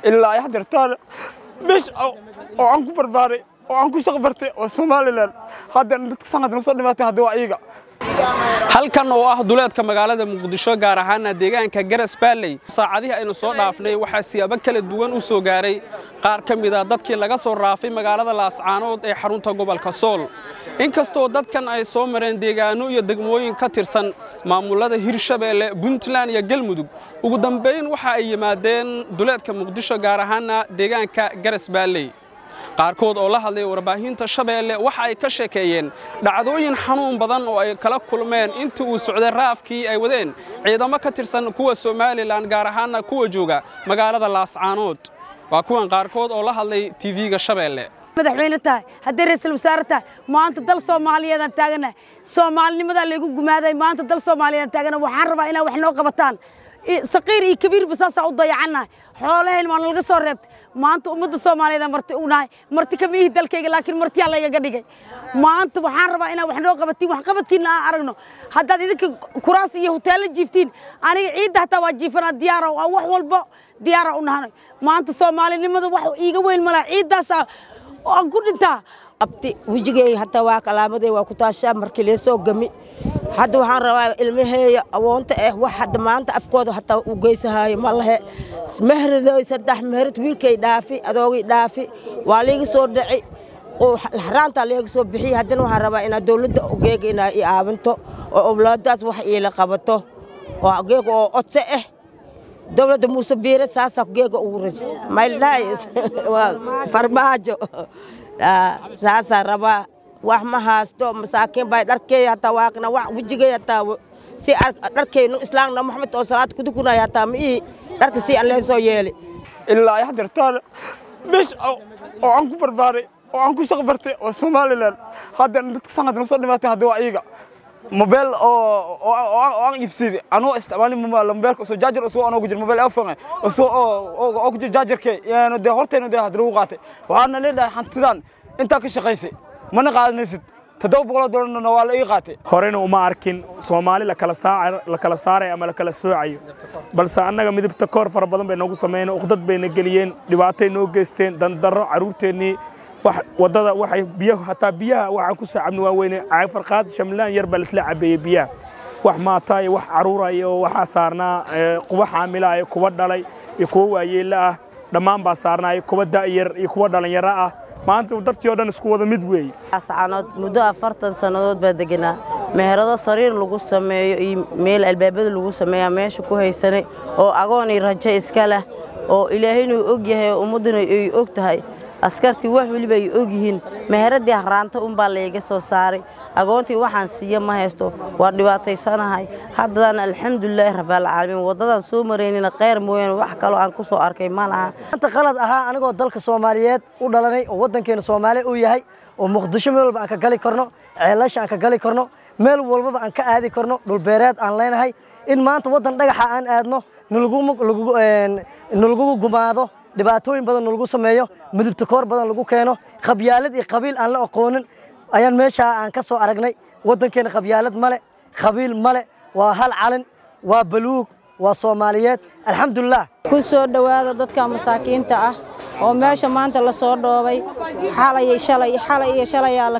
إلا يحضرتان مش أو عنكو برباري أو عنكو شغبرتي أو سومالي لان هذا نتصنع نصدق ما تهدوا أيجا halkan oo ah duleedka magaalada Muqdisho gaar ahaan deegaanka Garas Valley saacadihi aynu soo dhaafnay waxa siyaabo kala duwan u soo gaaray qaar kamid ah dadkii laga soo raafay magaalada Laascaanood ee xarunta gobolka Sool inkastoo dadkan ay soo mareen deegaano iyo degmooyin ka tirsan maamulada Hirshabeelle Puntland iyo Galmudug ugu dambeyn waxa ay yimaadeen duleedka Muqdisho gaar ahaan deegaanka Garas Valley qaarkood oo la hadlay warbaahinta Shabeelle waxa ay ka sheekeeyeen dhacdooyin xanuun badan oo ay kala kulmeen intii uu socday raafkii ay wadeen ciidamo ka tirsan kuwa Soomaaliland gaar ahaan kuwa jooga magaalada Laascaanood waa kuwan qaarkood oo la hadlay TV-ga Shabeelle madaxweyne tahay haddii ra'iisul wasaare tahay maanta dal Soomaaliyeed aan taaganahay Soomaalinimada lagu gumaaday maanta dal Soomaaliyeed taagana waxaan rabaa inay wax noo qabataan صغير كبير بس أصعد ضيعنا حوله ما نلقى صرفت ما أنت أمد الصومالي ذا مرتي كميه دلك لكن مرتي الله يقدر ما أنت وحارب أنا وحنا وقبتين أرجنا حتى إذا كراسي هوتيل جيفتين أنا عيد حتى وجيفنا ديارة أو والبا ديارة ونهار ما أنت الصومالي لماذا واحد يجوين ملا عيد داسا أقول أنت أبتي وجيجي حتى وكلامه ده وكتاشا مركليسو جمي حد وحن روا المهية أوانت واحد ما أنت أفكاره حتى وجيسها ماله مهر ذا يصدق مهر طويل كي دافي أدوي دافي وعليك صور دعي والحرام تعليك صور بحي حدنا وحن روا إن دولة وجيج إن يعاونته وأولاد داس وحي لقبته وجيج وأتسه دولة موسبيرة ساسا جيج أورج ما يلايس فرماجو ساسا روا وحما هاستو مساكين باي داركي حتى واقنا وجيجي حتى سي داركي اسلام محمد صلاه كدكنا حتى مي دارك سي الله سو يلي إلا يحضرتان مش أو عنكو برباري أو عنكو شغبرتي أو سومالي لان هذا نتصنع نصدق ما تهدوا أيجا موبايل أو يبصير أنا استعمالي موبايل كسو جاجر أسو أنا وجد موبايل أفهم أسو أو وجد جاجر كي يعني ده هرتين ده هدروقاتي وأنا ليه ده حنتدان أنت كشخيسي mana qaadnaysid $700 nawaal ay qaatay horena uma arkin Soomaali la kala saaray ama la kala soocayo balse annaga midabta koor fara badan bay noogu sameeyeen uqdad bayna galiyeen dhibaatay noo geysteen dandaro caruurteeni wax wadada waxay biyaha hatta biyaha waxa ku saacabna waa weyn ay farqaad shamlaan yar bal isla cabeeyay biyaha wax maatay wax caruurayo waxa saarnaa quba xaamilay kuba dhalay iyo kuwa waayeel ah dhamaan ba saarnaa kuba daayar iyo kuwa dhalinyaro ah maanta dartii oo dhan isku wada mid weey Laascaanood muddo 40 sanadood baa deganaa meherado sariir lagu sameeyo iyo meel albaabada lagu sameeyo meesha ku haysanay oo agoon iyo rajo iska leh oo Ilaahayna og yahay ummaduna ay og tahay askartii wax waliba ay og yihiin meheradii haraanta baa leega soo saaray agoontii waxaan siiyo ma haysto waa dhibaataysanahay haddana alxamdulillah rabbil caalamiin wadadan soo mareynina qeyr mooyeen wax kale aan ku soo arkay ma laha anta qalad ahaa anigoo dalka Soomaaliyeed u dhalanay oo wadankeena Soomaali u yahay oo Muqdisho meel walba aan ka gali karno ceelasha aan ka gali karno meel walba aan ka aadi karno dhul beereed aan leenahay in maanta wadan dhagaxa aan aadno nulgu gumaado dhibaatooyin badan nulgu sameeyo midabta koor badan lagu keeno qabyaalad iyo qabiil aan la aqoonin ayaan meesha aan ka soo aragnay wadankeena qabyaalad male qabiil male waa hal calan waa baluug waa Soomaaliyeed alxamdulillah ku soo dhawaada dadka masaakiinta ah oo meesha maanta la soo dhoobay xalay la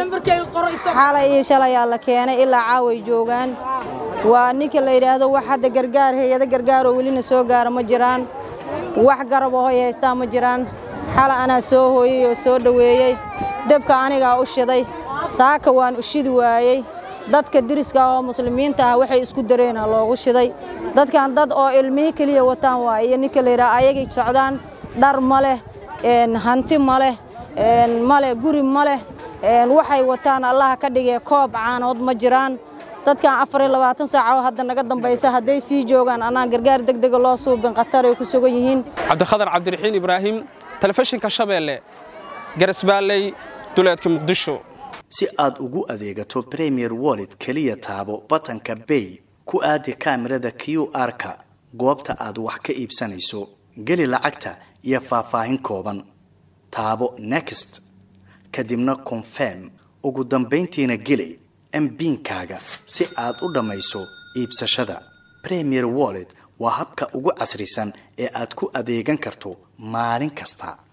keenay ilaa caaway joogan waa ninka la yiraahdo wax hadda gargaar hay'ada gargaar oo wali soo gaar ma jiraan wax garab oo haysta ma jiraan xala ana soo hooyay oo soo dhaweeyay dabka aniga u shiday saaka waan u shidi waayay dadka diriska oo muslimiinta ah waxay isku dareen loogu shiday dadkan dad oo ilmihi kaliya wataan waa iyo ninka la yiraahdo ayagay socdaan dhar male hanti male guri male waxay wataan Allah ka dhigay koob caanood ma jiraan dadkan 24 saac hadda naga dambaysa haday sii joogan anaan gargaar degdeg loo suubin qatar ay ku sugan yihiin Cabdikhadar Cabdiraxiin Ibraahim telefishinka Shabeelle Garas Valley duleedka Muqdisho si aad ugu adeegato Premier Wallet kaliya taabo batanka Pay ku aadi kaamirada QR-ka goobta aad wax ka iibsanayso gali lacagta iyo faahfaahin kooban taabo Next kadibna Confirm ugu dambeyntiina gali MPin-kaaga si aad u dhamayso iibsashada Premier Wallet waa habka ugu casrisan ee aad ku adeegan karto maalin kasta.